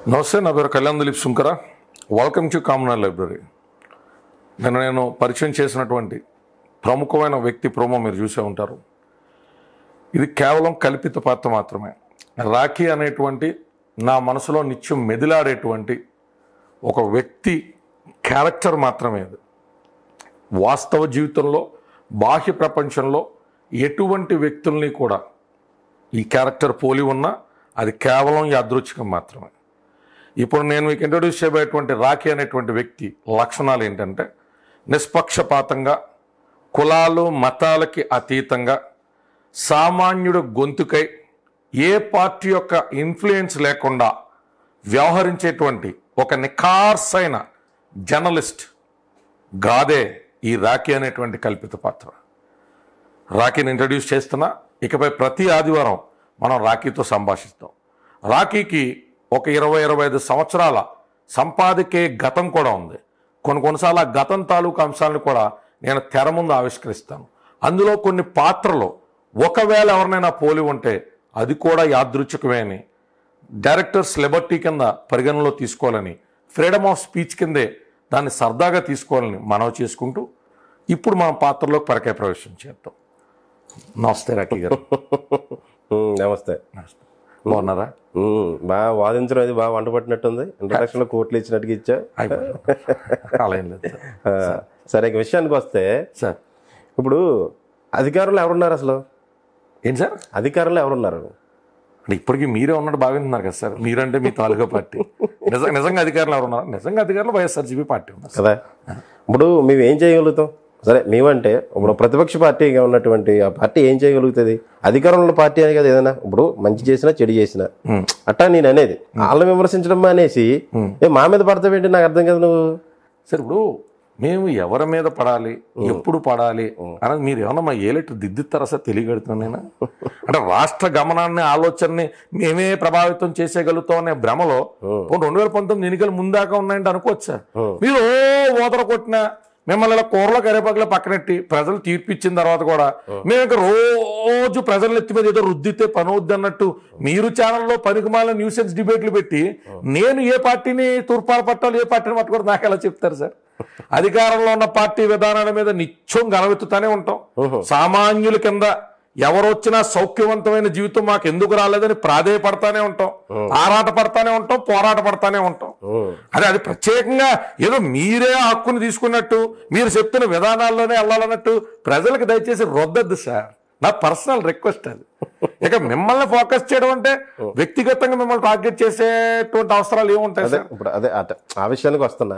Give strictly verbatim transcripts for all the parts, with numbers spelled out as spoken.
నమస్తే, నా పేరు Kalyan Dilip Sunkara. Welcome to Commoner Library. నేను నేను పరిచయం చేసినటువంటి ప్రముఖమైన వ్యక్తి ప్రోమో మీరు చూసే ఉంటారు. ఇది కేవలం కల్పిత పాత్ర మాత్రమే. రాఖీ అనేటువంటి నా మనసులో నిత్యం మెదిలాడేటువంటి ఒక వ్యక్తి క్యారెక్టర్ మాత్రమే. అది వాస్తవ జీవితంలో, బాహ్య ప్రపంచంలో ఎటువంటి వ్యక్తుల్ని కూడా ఈ క్యారెక్టర్ పోలి ఉన్నా అది కేవలం యాదృచ్ఛికం మాత్రమే. ఇప్పుడు నేను మీకు ఇంట్రొడ్యూస్ చేయబోయేటువంటి రాఖీ అనేటువంటి వ్యక్తి లక్షణాలు ఏంటంటే, నిష్పక్షపాతంగా, కులాలు మతాలకి అతీతంగా, సామాన్యుడు గొంతుకై ఏ పార్టీ యొక్క ఇన్ఫ్లుయెన్స్ లేకుండా వ్యవహరించేటువంటి ఒక నిఖార్సైన జర్నలిస్ట్ గాదే ఈ రాఖీ అనేటువంటి కల్పిత పాత్ర. రాఖీని ఇంట్రడ్యూస్ చేస్తున్నా. ఇకపై ప్రతి ఆదివారం మనం రాఖీతో సంభాషిస్తాం. రాఖీకి ఒక ఇరవై ఇరవై ఐదు సంవత్సరాల సంపాదకే గతం కూడా ఉంది. కొన్ని కొన్నిసార్లు ఆ గతం తాలూకు అంశాలను కూడా నేను తెర ముందు ఆవిష్కరిస్తాను. అందులో కొన్ని పాత్రలు ఒకవేళ ఎవరినైనా పోలి ఉంటే అది కూడా యాదృచ్ఛికమే అని డైరెక్టర్స్ లిబర్టీ కింద పరిగణనలో తీసుకోవాలని, ఫ్రీడమ్ ఆఫ్ స్పీచ్ కిందే దాన్ని సరదాగా తీసుకోవాలని మనవి చేసుకుంటూ ఇప్పుడు మనం పాత్రలోకి పరకాయ ప్రవేశం చేద్దాం. నమస్తే రాఖీ గారు. నమస్తే. బాగున్నారా? బాగా వాదించడం అది బాగా వంట పట్టినట్టుంది. ఇంట్రడక్షన్ లో కోట్లు ఇచ్చినట్టుగా ఇచ్చా. అలా ఏం లేదు. సరే, ఇక విషయానికి వస్తే సార్, ఇప్పుడు అధికారంలో ఎవరున్నారు అసలు? ఏంటి సార్ అధికారంలో ఎవరున్నారు అంటే? ఇప్పటికీ మీరే ఉన్నట్టు బాగుంటున్నారు కదా సార్. మీరంటే మీ తాలూకా పార్టీ. నిజంగా నిజంగా అధికారులు ఎవరున్నారు? నిజంగా అధికారులు వైఎస్ఆర్సీపీ పార్టీ ఉన్నారు కదా. ఇప్పుడు మేము ఏం చేయగలుగుతాం? సరే, మేమంటే ఇప్పుడు ప్రతిపక్ష పార్టీగా ఉన్నటువంటి ఆ పార్టీ ఏం చేయగలుగుతుంది? అధికారంలో పార్టీ అని కదా ఏదైనా. ఇప్పుడు మంచి చేసినా చెడు చేసినా అట్టా నేను అనేది. వాళ్ళని విమర్శించడం అనేసి ఏ మా మీద పడతావేంటి? నాకు అర్థం కదా. నువ్వు సార్, ఇప్పుడు మేము ఎవరి మీద పడాలి, ఎప్పుడు పడాలి అనేది మీరు ఏమన్నా మా ఏలెట్టు దిద్దుతారా సార్? తెలియగలుగుతున్నాను నేను. అంటే రాష్ట్ర గమనాన్ని, ఆలోచనని మేమే ప్రభావితం చేసేయగలుగుతాం అనే భ్రమలో రెండు వేల పంతొమ్మిది ఎన్నికలు ముందాకా ఉన్నాయంటే అనుకోవచ్చు సార్. మీరు ఓ ఓదర కొట్టినా మిమ్మల్ని ఇలా కూరలో కరేపాకులో పక్కనెట్టి ప్రజలు తీర్పు ఇచ్చిన తర్వాత కూడా మేము ఇక రోజు ప్రజల ఎత్తి మీద ఏదో రుద్దితే పని అవుద్ది అన్నట్టు మీరు ఛానల్లో పనికిమాల న్యూసెన్స్ డిబేట్లు పెట్టి నేను ఏ పార్టీని తూర్పాలు పట్టాలి, ఏ పార్టీని పట్టుకోవడం నాకు ఎలా చెప్తారు సార్? అధికారంలో ఉన్న పార్టీ విధానాల మీద నిత్యం గలవెత్తుతానే ఉంటాం. సామాన్యుల కింద ఎవరొచ్చినా సౌఖ్యవంతమైన జీవితం మాకు ఎందుకు రాలేదని ప్రాధేయపడతానే ఉంటాం, ఆరాట పడతానే ఉంటాం, పోరాట పడతానే ఉంటాం. అదే అది ప్రత్యేకంగా ఏదో మీరే హక్కుని తీసుకున్నట్టు, మీరు చెప్తున్న విధానాల్లోనే వెళ్ళాలన్నట్టు ప్రజలకు దయచేసి రుద్దద్దు సార్. నా పర్సనల్ రిక్వెస్ట్ అది. ఇక మిమ్మల్ని ఫోకస్ చేయడం అంటే వ్యక్తిగతంగా మిమ్మల్ని టార్గెట్ చేసేటువంటి అవసరాలు ఏముంటాయి సార్? ఇప్పుడు అదే ఆ విషయానికి వస్తున్నా.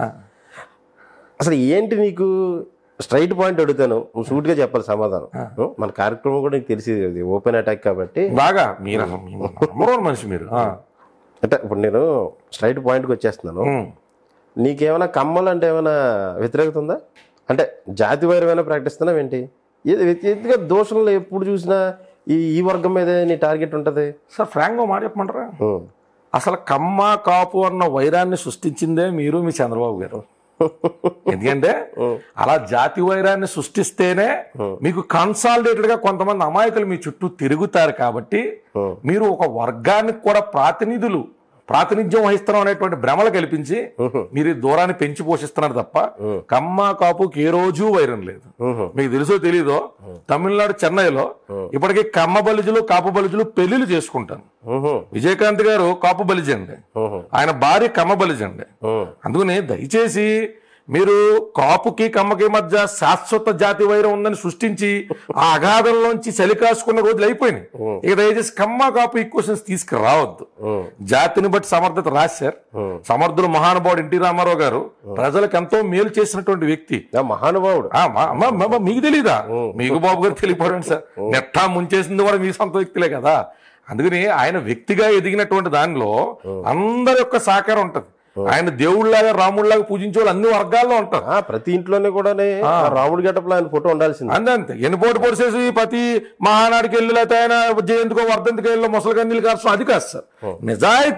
అసలు ఏంటి నీకు స్ట్రైట్ పాయింట్ అడుగుతాను, నువ్వు సూట్ గా చెప్పాలి సమాధానం. మన కార్యక్రమం కూడా నీకు తెలిసి ఓపెన్ అటాక్ కాబట్టి బాగా మీరు మనిషి మీరు అంటే ఇప్పుడు నేను స్ట్రైట్ పాయింట్కి వచ్చేస్తున్నాను. నీకేమైనా కమ్మలు అంటే ఏమైనా వ్యతిరేకత ఉందా? అంటే జాతి వైరమైనా ప్రకటిస్తున్నావు ఏంటి? వ్యక్తిగత దోషంలో ఎప్పుడు చూసినా ఈ ఈ వర్గం మీద నీ టార్గెట్ ఉంటుంది సార్. ఫ్రాంక్గా మాట చెప్పమంటారా? అసలు కమ్మ కాపు అన్న వైరాన్ని సృష్టించిందే మీరు, మీ చంద్రబాబు గారు. ఎందుకంటే అలా జాతి వైరాన్ని సృష్టిస్తేనే మీకు కన్సాలిడేటెడ్ గా కొంతమంది అమాయకులు మీ చుట్టూ తిరుగుతారు. కాబట్టి మీరు ఒక వర్గానికి కూడా ప్రాతినిధులు ప్రాతినిధ్యం వహిస్తున్నాం అనేటువంటి భ్రమలు కల్పించి మీరు దూరాన్ని పెంచి పోషిస్తున్నారు తప్ప కమ్మ కాపుకి ఏ రోజు వైరం లేదు. మీకు తెలుసో తెలీదో, తమిళనాడు చెన్నైలో ఇప్పటికీ కమ్మ బలిజులు, కాపు బలిజులు పెళ్లిళ్ళు చేసుకుంటాను. విజయకాంత్ గారు కాపు బలిజండి, ఆయన భార్య కమ్మ బలిజండి. అందుకని దయచేసి మీరు కాపుకి కమ్మకి మధ్య శాశ్వత జాతి వైరం ఉందని సృష్టించి ఆ అగాధంలోంచి చలి కాసుకున్న రోజులు అయిపోయినాయి. ఇక దయచేసి కమ్మ కాపు ఈక్వెషన్స్ తీసుకురావద్దు. జాతిని బట్టి సమర్థత రాశారు. సమర్థుడు మహానుభావుడు ఎన్టీ రామారావు గారు ప్రజలకు ఎంతో మేలు చేసినటువంటి వ్యక్తి. మహానుభావుడు మీకు తెలీదా? మీకు బాబు గారు తెలియపోరండి సార్. నెట్టా ముంచేసింది కూడా మీ సొంత వ్యక్తులే కదా. అందుకని ఆయన వ్యక్తిగా ఎదిగినటువంటి దానిలో అందరి యొక్క సహకారం ఉంటది. ఆయన దేవుళ్లాగా రాముడిలాగా పూజించే వాళ్ళు అన్ని వర్గాల్లో ఉంటారు. ప్రతి ఇంట్లోనే కూడా రాముడి గెటప్లో ఆయన ఫోటో ఉండాల్సింది. అంతే అంతే ఎన్ని పోటీ పొడిసేసి ప్రతి మహానాడికి వెళ్ళి లేకపోతే ఆయన జయంతికో వర్ధంతికి వెళ్ళి ముసలిగా నీళ్ళు కార్చడం అది కాదు సార్. నిజాయితీగా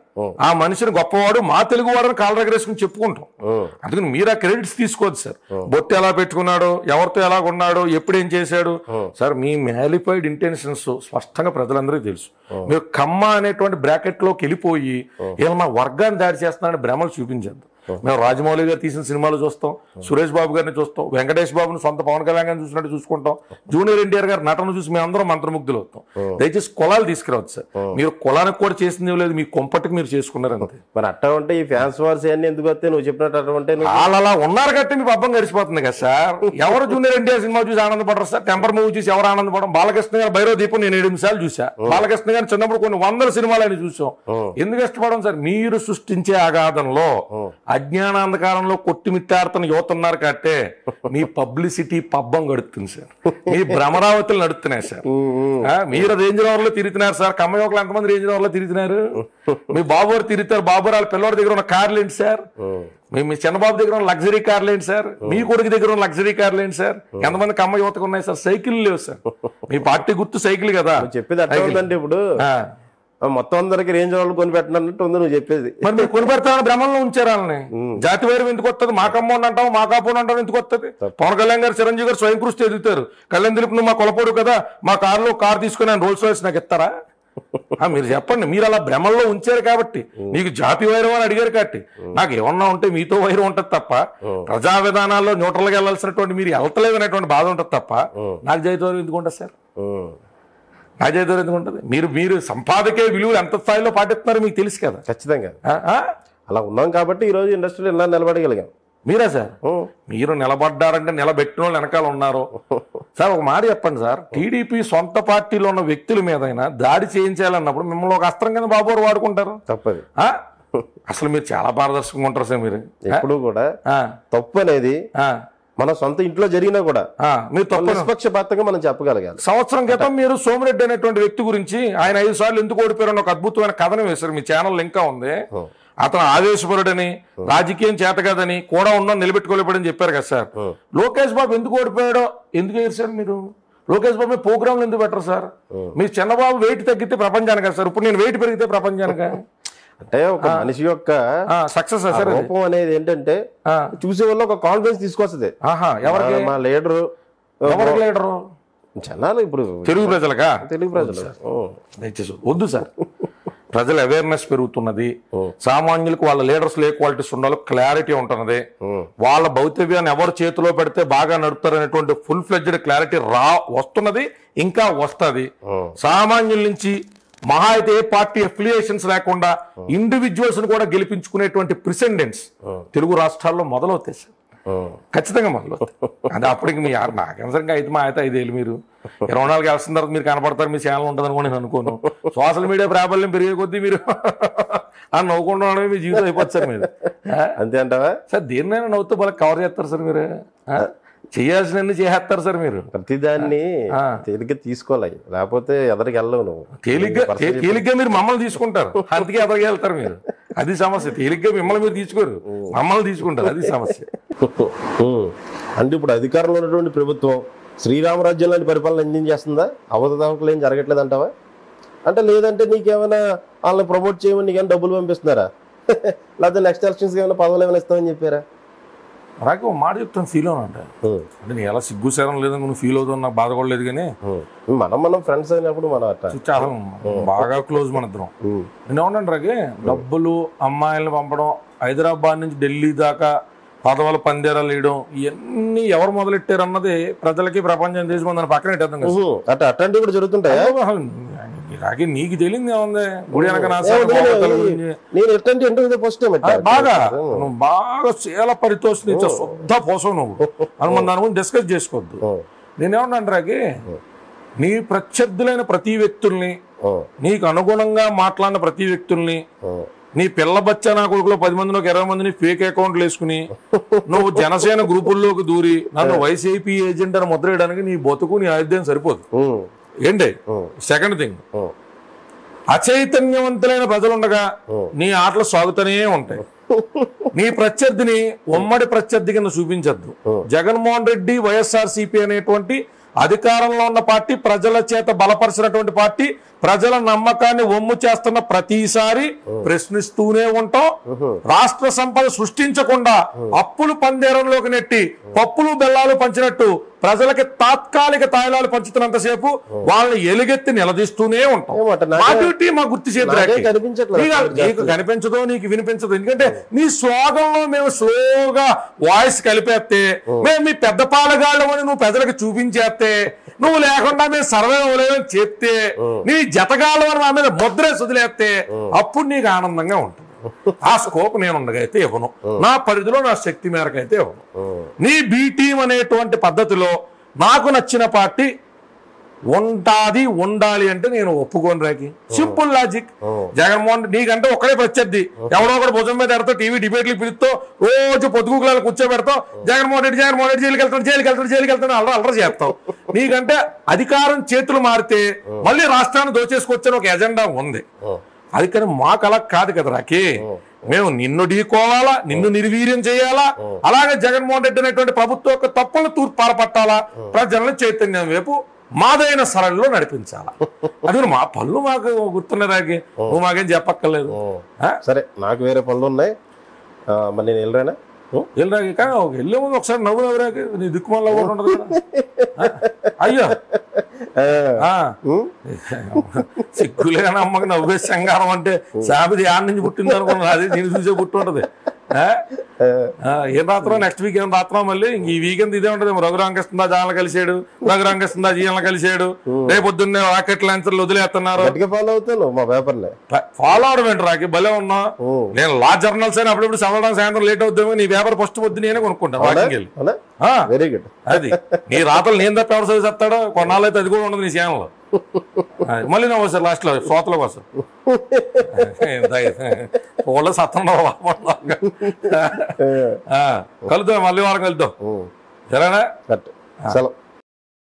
ఆ మనిషిని గొప్పవాడు మా తెలుగు వాడని కాళ్ళ దగ్గరేసుకుని చెప్పుకుంటాం. అందుకని మీరు ఆ క్రెడిట్స్ తీసుకోవద్దు సార్. బొట్టు ఎలా పెట్టుకున్నాడు, ఎవరితో ఎలా ఉన్నాడు, ఎప్పుడేం చేశాడు సార్. మీ మ్యాలిఫైడ్ ఇంటెన్షన్స్ స్పష్టంగా ప్రజలందరికీ తెలుసు. మీరు కమ్మ అనేటువంటి బ్రాకెట్ లోకి వెళ్ళిపోయి ఏమన్నా వర్గాన్ని దాడి చేస్తున్నారని భ్రమలు చూపించద్దు. మేము రాజమౌళి గారు తీసిన సినిమాలు చూస్తాం, సురేష్ బాబు గారిని చూస్తాం, వెంకటేష్ బాబుని సొంత పవన్ కళ్యాణ్ గారిని చూసినట్టు చూసుకుంటాం, జూనియర్ ఎన్టీఆర్ గారు నటన చూసి మేము అందరం మంత్రముగ్ధులు అవుతాం. దయచేసి కులాలు తీసుకురావచ్చు సార్. మీరు కులానికి కూడా చేసింది లేదు, మీ కొంపటికి మీరు చేసుకున్నారు అంతే. మరి అట్ట ఉంటే ఈ ఫ్యాన్స్ వార్స్ అన్ని ఎందుకు వస్తే నువ్వు చెప్పినట్టు అట్ట ఉంటే వాళ్ళు అలా ఉన్నారు కట్టి మీ పబ్బం గడిచిపోతుంది కదా సార్. ఎవరు జూనియర్ ఎన్టీఆర్ సినిమా చూసి ఆనందపడరు సార్? టెంపర్ మూవీ చూసి ఎవరు ఆనందపడడం? బాలకృష్ణ గారు భైరవ దీపం నేను ఏడు నిమిషాలు చూసా. బాలకృష్ణ గారు చిన్నప్పుడు కొన్ని వందల సినిమాలు అని చూసాం. ఎందుకు ఇష్టపడడం సార్? మీరు సృష్టించే అగాధంలో అజ్ఞానాంధకారంలో కొట్టిమిట్టాడుతున్న యువత ఉన్నారు కట్టే మీ పబ్లిసిటీ పబ్బం గడుపుతుంది సార్. మీ భ్రమరావతులు నడుస్తున్నాయి సార్. మీరు రేంజ్ రోవర్ లో తిరుగుతున్నారు సార్. కమ్మయోకలు ఎంతమంది రేంజ్ రోవర్ లో తిరుగుతున్నారు? మీ బాబు గారు తిరుగుతారు. బాబు వాళ్ళ పిల్లవాడి దగ్గర ఉన్న కార్లు ఏంటి సార్? మీ మీ చిన్నబాబు దగ్గర ఉన్న లగ్జరీ కార్లు ఏంటి సార్? మీ కొడుకు దగ్గర ఉన్న లగ్జరీ కార్లు ఏంటి సార్? ఎంతమంది కమ్మ యువతకు ఉన్నాయి సార్? సైకిల్ లేవు సార్. మీ పార్టీ గుర్తు సైకిల్ కదా. చెప్పేది అట్లా ఉందంటే ఇప్పుడు మొత్తం అందరికి రేంజ్ వాళ్ళు కొని పెట్టినట్టు ఉంది నువ్వు చెప్పేది. మరి మీరు కొని పెడతామని భ్రమంలో ఉంచారు వాళ్ళని. జాతి వైరం ఎందుకు వస్తుంది? మా కమ్మోని అంటావు, మా కాపోని అంటావు, ఎందుకు వస్తుంది? పవన్ కళ్యాణ్ గారు, చిరంజీవి గారు స్వయం కృషి ఎదుగుతారు. కళ్యాణ్ దిలీప్ నువ్వు మా కొలపోడు కదా, మా కారులో కారు తీసుకుని ఆయన రోల్స్ రాయిస్ నాకు ఇస్తారా? మీరు చెప్పండి. మీరు అలా భ్రమంలో ఉంచారు కాబట్టి, మీకు జాతి వైరం అని అడిగారు కాబట్టి, నాకు ఏమన్నా ఉంటే మీతో వైరం ఉంటుంది తప్ప, ప్రజా విధానాల్లో న్యూట్రల్గా వెళ్ళాల్సినటువంటి మీరు వెళ్తలేదు అనేటువంటి బాధ ఉంటుంది తప్ప నాకు జాతి వైరం ఎందుకు ఉంటుంది సార్? నాజేదో ఎందుకు ఉంటుంది? మీరు మీరు సంపాదకే విలువలు ఎంత స్థాయిలో పాటిస్తున్నారో మీకు తెలుసు కదా. ఖచ్చితంగా అలా ఉన్నాం కాబట్టి ఈ రోజు ఇండస్ట్రీలో ఇలా నిలబడగలిగాం. మీరా సార్? మీరు నిలబడ్డారంటే నిలబెట్టిన వాళ్ళు వెనకాల ఉన్నారు సార్. ఒక మాట చెప్పండి సార్. టీడీపీ సొంత పార్టీలో ఉన్న వ్యక్తుల మీదైనా దాడి చేయించాలన్నప్పుడు మిమ్మల్ని ఒక అస్త్రం కింద బాబు వారు వాడుకుంటారు. తప్పది. అసలు మీరు చాలా పారదర్శకంగా ఉంటారు సార్. మీరు ఎప్పుడు కూడా తప్పు అనేది మన సొంత ఇంట్లో జరిగినా కూడా మీరు తప్పు నిష్పక్షపాతంగా మనం చెప్పగలగాలి. సంవత్సరం క్రితం మీరు సోమిరెడ్డి అనేటువంటి వ్యక్తి గురించి ఆయన ఐదు సార్లు ఎందుకు ఓడిపోయారని ఒక అద్భుతమైన కథనం వేశారు. మీ ఛానల్ ఇంకా ఉంది. అతను ఆవేశపరుడని, రాజకీయం చేత కదని, కూడా ఉన్నా నిలబెట్టుకోలేపడని చెప్పారు కదా సార్. లోకేష్ బాబు ఎందుకు ఓడిపోయాడో ఎందుకు వేశారు మీరు? లోకేష్ బాబు ప్రోగ్రాంలు ఎందుకు పెట్టరు సార్? మీరు చంద్రబాబు వెయిట్ తగ్గితే ప్రపంచానికి కదా సార్. ఇప్పుడు నేను వెయిట్ పెరిగితే ప్రపంచానికి అంటే ఒక మనిషి యొక్క సక్సెస్ రూపం అనేది ఏంటంటే చూసే వాళ్ళు ఒక కాన్ఫిడెన్స్ తీసుకొస్తుంది. ఎవరికి? మా లీడరు ఎవరికి లీడరు? జనాలు ఇప్పుడు తెలుగు ప్రజలకా? తెలుగు ప్రజలు దయచేసి వద్దు సార్. ప్రజల అవేర్నెస్ పెరుగుతున్నది. సామాన్యులకు వాళ్ళ లీడర్స్ ఏ క్వాలిటీస్ ఉండాలో క్లారిటీ ఉంటున్నది. వాళ్ళ భౌతివ్యాన్ని ఎవరు చేతిలో పెడితే బాగా నడుపుతారు అనేటువంటి ఫుల్ ఫ్లెడ్జ్డ్ క్లారిటీ రా వస్తున్నది, ఇంకా వస్తుంది. సామాన్యుల నుంచి మహా అయితే ఏ పార్టీ అఫిలియేషన్స్ లేకుండా ఇండివిజువల్స్ ను కూడా గెలిపించుకునేటువంటి ప్రెసిడెంట్స్ తెలుగు రాష్ట్రాల్లో మొదలవుతాయి సార్. ఖచ్చితంగా మొదలవుతాయి. అది అప్పటికి మీ నాకనుసరంగా అయితే మా అయితే ఐదేళ్ళు మీరు ఇరవై నాలుగు వేసిన తర్వాత మీరు కనపడతారు. మీ ఛానల్ ఉంటుంది అనుకో నేను అనుకోను. సోషల్ మీడియా ప్రాబల్యం పెరిగే కొద్దీ మీరు ఆ నవ్వుకుండా మీ జీవితం అయిపోతుంది సార్. మీరు అంతే అంటావా సార్? దేన్నైనా నవ్వుతూ బాగా కవర్ చేస్తారు సార్. మీరు చేయాల్సినన్ని చేస్తారు సార్. మీరు ప్రతిదాన్ని తేలిగ్గా తీసుకోవాలి, లేకపోతే ఎదరికి వెళ్ళవు. నువ్వు తేలిగ్గా తేలిగ్గా మీరు మమ్మల్ని తీసుకుంటారు, అందుకే ఎదరికి వెళ్తారు మీరు. అది సమస్య. తేలిగ్గా మిమ్మల్ని మీరు తీసుకోరు, మమ్మల్ని తీసుకుంటారు. అది సమస్య. అంటే ఇప్పుడు అధికారంలో ఉన్నటువంటి ప్రభుత్వం శ్రీరామరాజ్యం లాంటి పరిపాలన ఎంజాయ్ చేస్తుందా? అవతవకలు ఏం జరగట్లేదు అంటావా? అంటే లేదంటే నీకేమైనా వాళ్ళని ప్రమోట్ చేయమని నీకేమైనా డబ్బులు పంపిస్తున్నారా? లేకపోతే నెక్స్ట్ ఎలక్షన్స్ ఏమైనా పదవులు ఏమైనా ఇస్తామని చెప్పారా? అలాగే ఒక మాట చెప్తాను, ఫీల్ అవునంట. అంటే నేను ఎలా సిగ్గు సేరం లేదని నువ్వు ఫీల్ అవుతావు, నాకు బాధ కూడా లేదు. కానీ మనం మనం ఫ్రెండ్స్ అయినప్పుడు మనం చాలా బాగా క్లోజ్ మన ఇద్దరం. నేను ఏమన్నాను రాగే, డబ్బులు అమ్మాయిలను పంపడం, హైదరాబాద్ నుంచి ఢిల్లీ దాకా పదవుల పందేరాలు వేయడం, ఇవన్నీ ఎవరు మొదలెట్టారు అన్నది ప్రజలకి ప్రపంచం దేశం దాని పక్కన పెట్టేద్దాం కదా. అట్లా అట్లాంటివి కూడా జరుగుతుంటాయి. రాగే నీకు తెలియదు ఏముంది? గుడి వెనక బాగా నువ్వు బాగా చాలా పరితోషం శుద్ధ పోసావు నువ్వు అని మన దాని గురించి డిస్కస్ చేసుకోవద్దు. నేనేమన్నాను రాగే, నీ ప్రత్యర్థులైన ప్రతి వ్యక్తుల్ని, నీకు అనుగుణంగా మాట్లాడిన ప్రతి వ్యక్తుల్ని, నీ పిల్ల బచ్చా నా కొడుకులో పది మందిలోకి ఇరవై మందిని ఫేక్ అకౌంట్లు వేసుకుని నువ్వు జనసేన గ్రూపుల్లోకి దూరి నన్ను వైసీపీ ఏజెంట్ అని ముద్ర వేయడానికి నీ బతుకు నీ ఆయుధ్యం సరిపోదు. ఏంటి సెకండ్ థింగ్, అచైతన్యవంతులైన ప్రజలుండగా నీ ఆటలు సాగుతూనే ఉంటాయి. నీ ప్రత్యర్థిని ఉమ్మడి ప్రత్యర్థి కింద చూపించద్దు. జగన్మోహన్ రెడ్డి వైఎస్ఆర్ సిపి అనేటువంటి అధికారంలో ఉన్న పార్టీ, ప్రజల చేత బలపరిచినటువంటి పార్టీ, ప్రజల నమ్మకాన్ని ఒమ్ము చేస్తున్న ప్రతిసారి ప్రశ్నిస్తూనే ఉంటాం. రాష్ట్ర సంపద సృష్టించకుండా అప్పులు పందేరంలోకి నెట్టి పప్పులు బెల్లాలు పంచినట్టు ప్రజలకి తాత్కాలిక తాయిలాలు పంచుతున్నంతసేపు వాళ్ళని ఎలుగెత్తి నిలదీస్తూనే ఉంటాం. మా డ్యూటీ మా గుర్తు చేతులు నీకు కనిపించదో నీకు వినిపించదు. ఎందుకంటే నీ స్లోగంలో మేము స్లోగా వాయిస్ కలిపేస్తే, మేము మీ పెద్ద పాలగాళ్ళమని నువ్వు ప్రజలకు చూపించేస్తే, నువ్వు లేకుండా మేము సర్వే అవ్వలేదని చెప్తే, నీ జతగాళ్ళమని మా మీద ముద్రేసి వదిలేస్తే అప్పుడు నీకు ఆనందంగా ఉంటుంది. ఆ స్కోప్ నేను ఉండగైతే ఇవ్వను, నా పరిధిలో నా శక్తి మేరకు అయితే ఇవ్వను. నీ బి టీం అనేటువంటి పద్ధతిలో నాకు నచ్చిన పార్టీ ఉంటాది ఉండాలి అంటే నేను ఒప్పుకోను రాకి. Simple logic. జగన్మోహన్ నీకంటే ఒక్కడే ప్రత్యర్థి, ఎవడో ఒకటి భుజం మీద ఎడతావు, టీవీ డిబేట్లు పిలుస్తావు, రోజు పొద్దుగుకులాలు కూర్చోబెడతావు, జగన్మోహన్ రెడ్డి జగన్మోహన్ రెడ్డి జైలుకి వెళ్తాడు జైలుకి వెళ్తాడు జైలుకి వెళ్తాడు అల్లరి అల్లరి చేస్తావు. నీకంటే అధికారం చేతులు మారితే మళ్ళీ రాష్ట్రాన్ని దోచేసుకొచ్చని ఒక ఎజెండా ఉంది. అది కానీ మాకు అలా కాదు కదా రాకి. మేము నిన్ను ఢీకోవాలా, నిన్ను నిర్వీర్యం చేయాలా, అలాగే జగన్మోహన్ రెడ్డి అనేటువంటి ప్రభుత్వం యొక్క తప్పులను తూర్పు పారపట్టాలా, ప్రజలను చైతన్యం వైపు మాదైన సరళిలో నడిపించాలా. అది మా పనులు మాకు గుర్తున్నాయి రాకి, నువ్వు మాకేం చెప్పక్కర్లేదు. సరే, నాకు వేరే పనులు ఉన్నాయి, మరి నేను వెళ్ళరానా? వెళ్ళరాకి కానీ వెళ్ళే ముందు ఒకసారి నవ్వు నవ్వురాకి, నీ దిక్కుమల్ల ఉండదు కదా. అయ్యో సిగ్గులేని అమ్మకి నవ్వే శంగారం అంటే సాబిది ఆడ నుంచి పుట్టింది అనుకున్నా, అది నేను చూసే పుట్టి ఉంటది. ఏం రాత్రం నెక్స్ట్ వీక్ ఏం రాత్రం మళ్ళీ ఈ వీకెండ్ ఇదే ఉంటది. రఘురామకృష్ణ జాలను కలిసాడు, రఘురామకృష్ణ జీలను కలిసాడు, రేపు పొద్దున్నే రాకెట్ లాంచర్లు వదిలేస్తున్నారు. ఫాలో అవుతాను మా పేపర్ ఫాలో అవడం ఏంటి రాకి, భలే ఉన్నా. నేను లా జర్నల్స్ అయినా అప్పుడప్పుడు చదవడం సాయంత్రం లేట్ అవుతామో, నీ పేపర్ ఫస్ట్ పొద్దు నేనే కొనుక్కుంటాను వాకింగ్ వెళ్ళి. Very good. అది నీ రాతలు నేను తప్ప ఎవరు చదివి చెప్తాడో, కొన్నాళ్ళు అయితే అది కూడా ఉండదు నీ ఛానల్. మళ్ళీ నవ్వు సార్ లాస్ట్ లో శ్రోతల కోసం వాళ్ళ సత్తం కలుద్దాం, మళ్ళీ వారం కలుద్దాం. సరేనా?